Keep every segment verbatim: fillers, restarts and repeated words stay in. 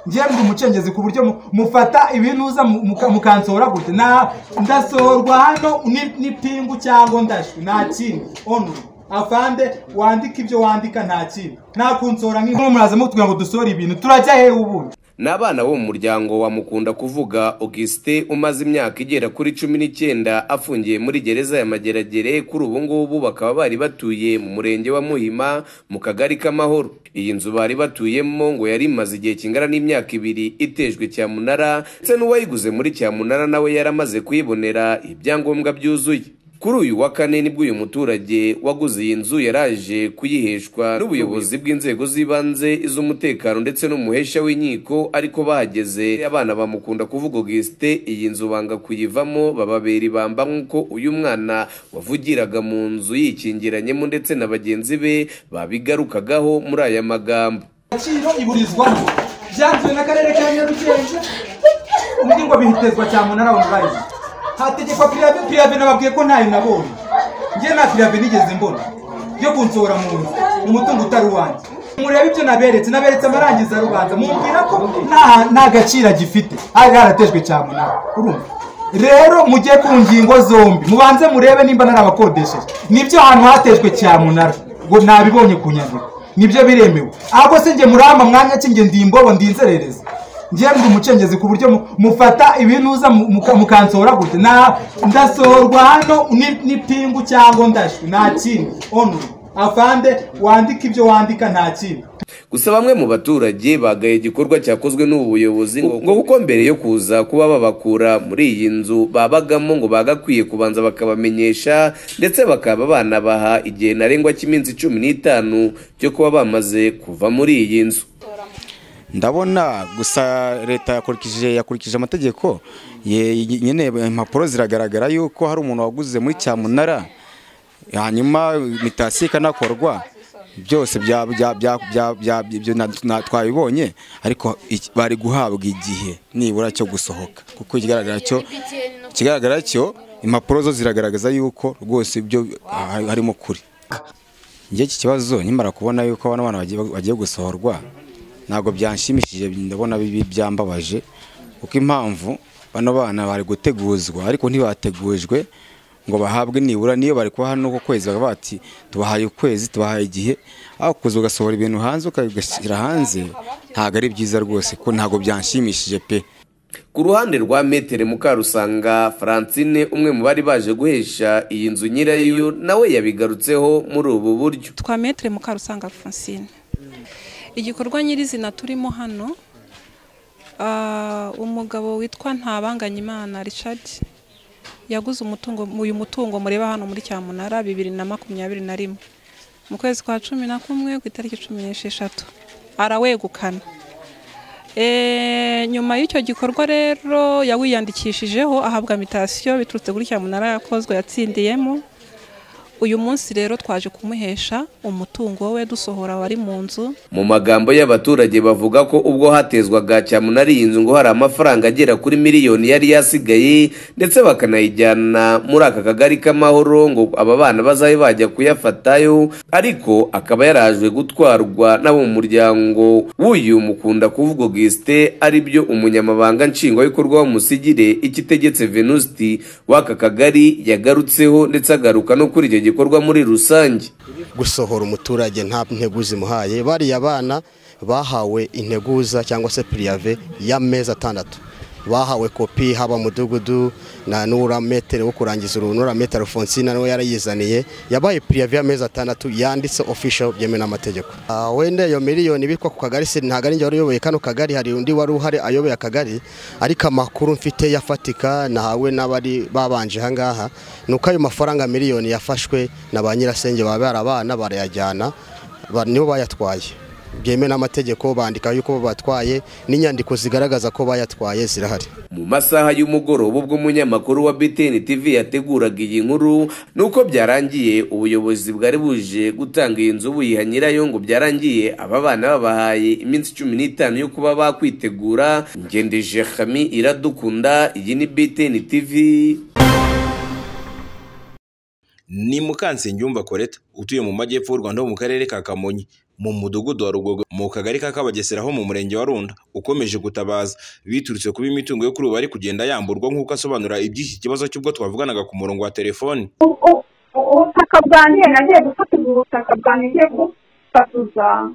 ngiye ndi umucengezi ku buryo mufata ibintu uza mukansora gute na ndasorwa hano n'ipingu cyangwa ndashwe nta kintu ono afande wandika ibyo wandika nta kintu nta kunsora nk'inko muraza mutubwira ngo dusore ibintu turajya he ubu. N'abana bo mu muryango wa Mukunda kuvuga Augustin umaze imyaka igera kuri cumi n'icyenda afungiye muri gereza ya Mageragere kuri ubu ngubu bakaba bari batuye mu murenge wa Muhima mu kagari k'Amahoro. Iyi nzu bari batuyemo ngo yari imaze igihe kingana n'imyaka ibiri itejwe cyamunara ndetse n'uwayiguze muri cyamunara nawe yaramaze kuyibonera ibyangombwa byuzuye. Kuri uyu wa kane nibwo uyu muturage waguze iyi nzu yaraje kuyiheshwa n'ubuyobozi bw'inzego z'ibanze iz'umutekano ndetse n'umuhesha w'inkiko, ariko bahageze abana bamukunda kuvuga Augustin iyi nzu banga kuyivamo bababera ibamba nk'uko uyu mwana wavugiraga mu nzu yikingiranyemo ndetse na bagenzi be babigarukagaho muri aya magambo. Agaciro iburizwamo byanzwe n'akarere ka Nyarugenge undi ngo bihitezwa cyamunara online hategekwa priave priave nababwiye ko ntayo nabonye ngiye na priave nigeze mbona yo kunsora mu nzu umutungo utari wanjye mureba ibyo naberetse naberetse amarangiza rubanza mumbwira ko nta nta gaciro gifite hari haratejwe cyamunara. Urumva rero mujye ku ngingo zombi mubanze murebe nimba narabakodesheje nibyo ahantu hatejwe cyamunara ngo nabibonye ku nyandiko nibyo biremewe ahubwo se nge muramba mwanya kinge ndimbobo ndinzerereza ngiye ndi umucengezi ku buryo mufata ibintu uza mukansora gute na ndasorwa hano n'ipingu cyangwa ndashwe nta kintu ono afande wandika ibyo wandika nta kintu. Gusa bamwe mu baturage bagaye igikorwa cyakozwe n'ubuyobozi ngo kuko mbere yo kuza kuba babakura muri iyi nzu babagamo ngo bagakwiye kubanza bakabamenyesha ndetse bakaba banabaha igihe ntarengwa cy'iminsi cumi n'itanu cyo kuba bamaze kuva muri iyi nzu. Ndabona gusa leta yakurikije yakurikije amategeko nyene impapuro ziragaragara yuko hari umuntu waguze muri cyamunara hanyuma mitasi ikanakorwa byose bya bya bya bya ibyo twabibonye, ariko bari guhabwa igihe nibura cyo gusohoka kuko ikigaragara cyo kigaragara cyo impapuro zo ziragaragaza yuko rwose ibyo harimo kuri. Ngiye iki kibazo nimara kubona yuko abana bana bagiye gusohorwa ntabwo byanshimishije, ndabona bibi byambabaje kuko impamvu bano bana bari guteguzwa ariko ntibategujwe ngo bahabwe nibura niyo bari kwa hano ko kwezi bati tubahaye ukwezi tubahaye igihe aho kuza ugasohora ibintu hanze ukabigashyira hanze ntabwo ari byiza rwose ko ntabwo byanshimishije pe. Ku ruhande rwa Metere Mukarusanga Francine umwe mu bari baje guhesha iyi nzu nyirayo nawe yabigarutseho muri ubu buryo. Twa Metere Mukarusanga Francine igikorwa nyirizina turimo hano umugabo witwa Ntabanganyimana Richard yaguze umutungo uyu mutungo mureba hano muri cyamunara bibiri na makumyabiri na rimwe mu kwezi kwa cumi na kumwe ku itariki cumi n'esheshatu arawegukana. Nyuma y'icyo gikorwa rero yawiyandikishijeho ahabwa mitasiyo biturutse kuri cyamunara yakozwe yatsindiyemo. Uyu munsi rero twaje kumuhesha umutungo we dusohora wari mu nzu. Mu magambo y'abaturage bavuga ko ubwo hatezwaga cyamunara iyi nzu ngo hari amafaranga agera kuri miliyoni yari yasigaye ndetse bakanayijyana muri aka kagari k'Amahoro ngo aba bana bazabe bajya kuyafatayo, ariko akaba yarajwe gutwarwa n'abo mu muryango w'uyu Mukunda kuvuga Augustin ari byo umunyamabanga nshingwabikorwa w'umusigire Ikitegetse Venuste w'aka kagari yagarutseho ndetse agaruka no kuri icyo gikorwa muri rusange. Gusohora umuturage nta nteguza imuhaye, bari abana bahawe integuza cyangwa se priave y'amezi atandatu, bahawe kopi haba mudugudu na nura Metere wo kurangiza urunura Metere Alphonsine nawe yarayizaniye yabaye priave y'amezi atandatu yanditse official byeme n'amategeko. Uh, wende yo miliyoni bikwa ku kagari se ntaga ninjye waruyoboye kano kagari, hari undi wari uhari ayoboye akagari, ariko amakuru mfite yafatika nahawe n'abari babanje hangaha nuko ayo mafaranga miliyoni yafashwe na ba nyirasenge baba barabana barayajyana nibo bayatwaye byeme n'amategeko, bandika yuko batwaye n'inyandiko zigaragaza ko bayatwaye zirahari. Mu masaha y'umugoroba ubwo umunyamakuru wa B T N T V yateguraga iyi nkuru nuko byarangiye ubuyobozi bwari buje gutanga iyi nzu buyiha nyirayo ngo byarangiye aba bana babahaye iminsi cumi n'itanu yo kuba bakwitegura. Ngendeje Khami Iradukunda, iyi ni B T N T V. Ni Mukansengiyumva Colette utuye mu majyepfo y'u Rwanda mu karere ka Kamonyi mu mudugudu wa Rugogo mu kagari ka Kabagesera ho mu murenge wa Runda ukomeje gutabaza biturutse kuba imitungo yo kuri ubu bari kugenda yamburwa nk'uko asobanura iby'iki kibazo cy'ubwo twavuganaga ku murongo wa telefoni. Ubutaka bwanjye nagiye gufatirwa ubutaka bwanjye ngiye gufatuza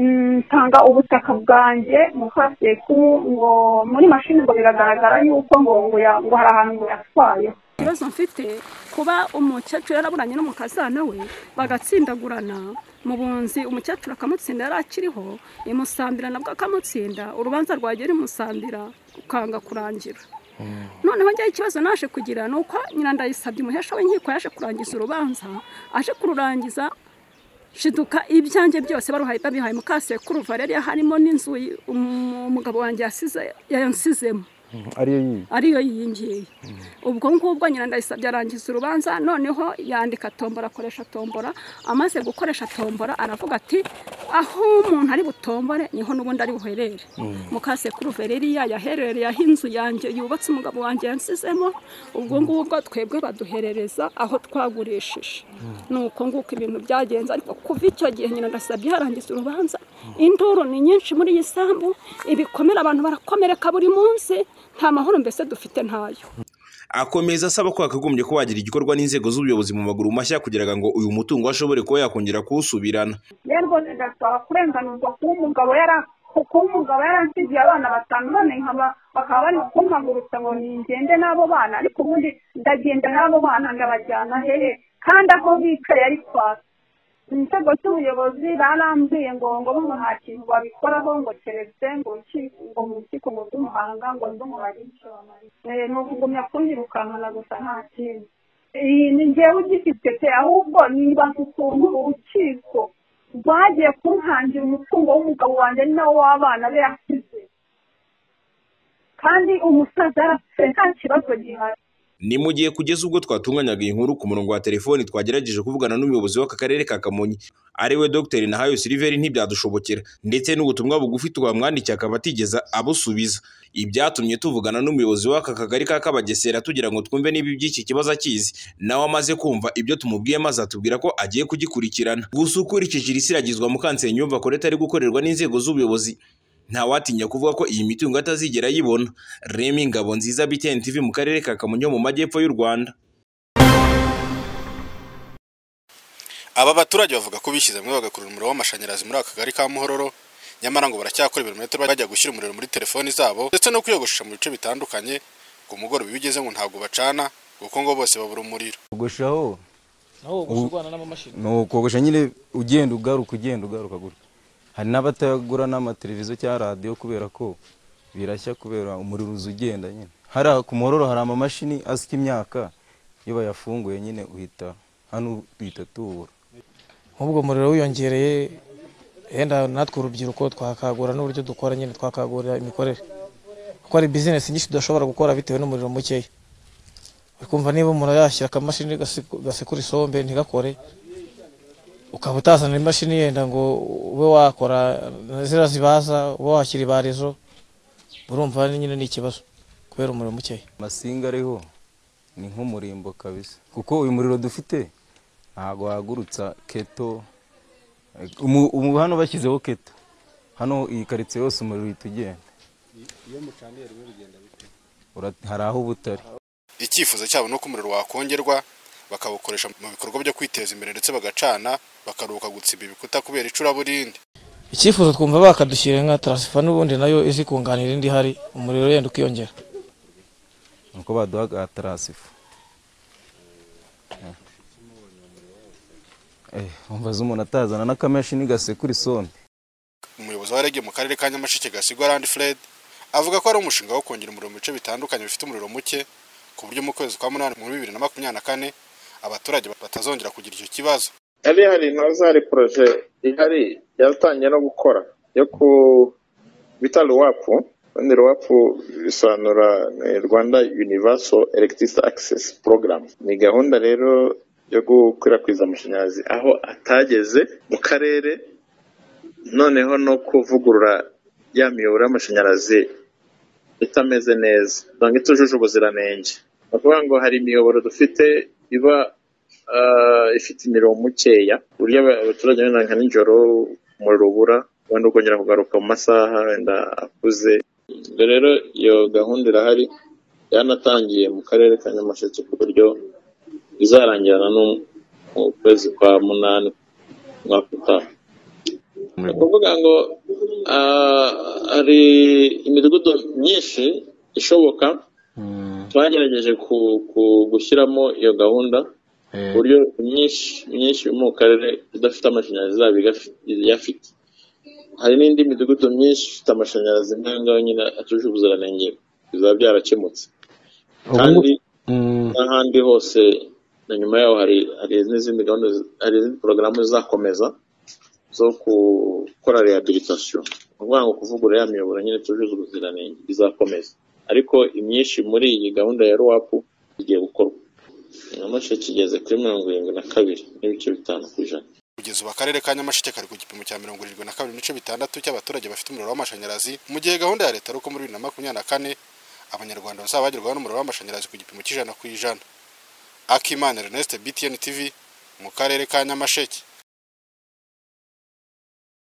nsanga ubutaka bwanjye mu kaseku ngo muri mashini ngo biragaragara yuko ngo ngo hari ahantu ngo yatwaye. Ikibazo mfite kuba umukecuru yaraburanye n'umukazana we bagatsindagurana mu bunzi, umukecuru akamutsinda yari akiriho imusambira nabwo akamutsinda, urubanza rwagera imusambira ukanga kurangira. Noneho njye ikibazo naje kugira nuko nyina ndayisabye umuhesha w'inkiko yaje kurangiza urubanza, aje kururangiza shiduka ibyanjye byose baruhaye babihaye mukasekuru Valeria harimo n'inzu umugabo wanjye yasize yansizemo ariyo yi ariyo yingiye. Ubwo ngubwo nyina ndayisabye arangiza urubanza, noneho yandika tombora, akoresha tombora, amaze gukoresha tombora aravuga ati aho umuntu ari butombore niho n'ubundi ari buherere. Mukasekuru Valeria yaherereye aho inzu yanjye yubatse umugabo wanjye yansizemo. Ubwo ngubwo twebwe baduherereza aho twagurishije. Nuko nguko ibintu byagenze, ariko kuva icyo gihe nyina ndasabye harangiza urubanza induru ni nyinshi muri iyi sambu, ibikomera abantu barakomereka buri munsi, nta mahoro mbese dufite ntayo. Akomeza asaba ko hakagombye ko wagira igikorwa n'inzego z'ubuyobozi mu maguru mashya kugira ngo uyu mutungo ashobore kuba yakongera kuwusubirana. Rero ndasaba kurenganurwa kuba umugabo yara kuko umugabo yaransigiye abana batanu, none nkaba bakaba bari kumpagurutsa ngo ningende n'abo bana, ariko ubundi ndagenda n'abo bana ndabajyana hehe kandi aho bicaye ari kwasa. Inzego z'ubuyobozi barambwiye ngo ngo bo nta kintu babikoraho ngo keretse ngo ngo mu rukiko ngo rw'umuhanga ngo ndumuharisha eh no kugumya kunyirukankana gusa nta kintu. Iyi ni njyewe ugifite pe, ahubwo niba ukuntu urukiko rwagiye kuntangira umutungo w'umugabo wanjye nawo w'abana be yasize, kandi umusaza yarapfuye nta kibazo gihari. Ni mu gihe kugeza ubwo twatunganyaga inkuru ku murongo wa telefoni twagerageje kuvugana n'umuyobozi w'aka karere ka Kamonyi ariwe Dr Nahayo Silver ntibyadushobokera, ndetse n'ubutumwa bugufi twamwandikiye akaba atigeza abusubiza. Ibyatumye tuvugana n'umuyobozi w'aka kagari ka Kabagesera tugira ngo twumve niba iby'iki kibazo akizi, nawe amaze kumva ibyo tumubwiye maze atubwira ko agiye kugikurikirana. Gusa ukurikije isiragizwa Mukansenyi yumva ko leta ari gukorerwa n'inzego z'ubuyobozi, nta watinya kuvuga ko iyi mitungo atazigera yibona. Remy Ngabonziza, B T N T V mu karere ka Kamonyi mu majyepfo y'u Rwanda. Aba baturage bavuga ko bishyize hamwe bagakurura umuriro w'amashanyarazi muri aka kagari ka Muhororo, nyamara ngo baracyakora ibirometero bajya gushyira umuriro muri telefoni zabo ndetse no kwiyogoshesha mu bice bitandukanye. Ku mugoroba bigeze ngo ntabwo bacana kuko ngo bose babura umuriro. Gushaho naho gushurwana n'amamashini no kogosha nyine ugenda ugaruka ugenda ugaruka gutya. Hari n'abatagura n'amateleviziyo cyangwa radio kubera ko birashya kubera umuriro uzugenda nyine. Hari ku Muhororo hari amamashini asika imyaka, iyo bayafunguye nyine uhita hano bita tubura. Ubwo umuriro wiyongereye, yenda natwe urubyiruko twakagura n'uburyo dukora nyine twakagura imikorere, kuko ari business nyinshi tudashobora gukora bitewe n'umuriro mukeya. Ukumva niba umuntu yashyira akamashini gasekura isombe ntigakore, ukaba utazana imashini yenda ngo ube wakora zira zibaza ube wakira ibarizo, urumva nyine ni ikibazo kubera umuriro mukeya. Amasinga ariho ni nk'umurimbo kabisa, kuko uyu muriro dufite ntago wagurutsa keto. Umu hano bashyizeho keto, hano iyi karitsiye yose umuriro uhita ugenda. Iyo mucaniye rimwe bigenda bite? Hari aho butari. Icyifuzo cyabo no ku muriro wakongerwa bakawukoresha mu bikorwa byo kwiteza imbere ndetse bagacana bakaruka gutsiba ibikuta kubera icuraburindi. Icyifuzo twumva bakadushyira nka transfer n'ubundi nayo izi kunganira indi hari umuriro yenda ukiyongera. Nuko baduha transfer. Eh, umvaza umuntu atazana n'akamashini gasekura isombe. Umuyobozi wa rege mu karere ka Nyamasheke Gasigwa Rand Fred avuga ko ari umushinga wo kongera umuriro mu bice bitandukanye bifite umuriro muke, ku buryo mu kwezi kwa munani mu bibiri na makumyabiri na kane abaturage batazongera kugira icyo kibazo. Hari hari ntazari projet ihari yatangiye no gukora yo ku bita Rwapu, kandi Rwapu bisobanura Rwanda Universal Electricity Access Program. Ni gahunda rero yo gukwirakwiza amashanyarazi aho atageze mu karere, noneho no kuvugurura ya miyoboro y'amashanyarazi itameze neza, donc itujuje ubuziranenge. Bavuga ngo hari imiyoboro dufite iba uh, ifite imiriro mukeya, burya abaturage nka nijoro umuriro ubura wenda ukongera kugaruka mu masaha wenda akuze. Rero iyo gahunda irahari yanatangiye mu karere ka Nyamasheke ku buryo izarangirana no mu kwezi kwa munani mwaka utaha. Ni ukuvuga ngo hari imidugudu myinshi ishoboka twagerageje gushyiramo iyo gahunda ku buryo myinshi myinshi mu karere idafite amashanyarazi izaba iyafite. Hari n'indi midugudu myinshi ifite amashanyarazi nk'aho nyine atuje ubuziranenge bizaba byarakemutse, kandi n'ahandi hose na nyuma yaho hari n'izindi gahunda, hari izindi porogaramu zizakomeza zo gukora rehabilitation, ni ukuvuga ngo kuvugurura ya miyoboro nyine tujuje ubuziranenge bizakomeza, ariko imyinshi muri iyi gahunda ya ruwapu igiye gukorwa. Nyamasheke igeze kuri mirongo irindwi na kabiri n'ibice bitanu ku ijana. Kugeza ubu akarere ka Nyamasheke kari ku gipimo cya mirongo irindwi na kabiri n'ibice bitandatu cy'abaturage bafite umuriro w'amashanyarazi, mu gihe gahunda ya leta ari uko muri bibiri na makumyabiri na kane abanyarwanda bazaba bagerwaho n'umuriro w'amashanyarazi ku gipimo cy'ijana ku ijana. Akimana Ernest, B T N T V, mu karere ka Nyamasheke.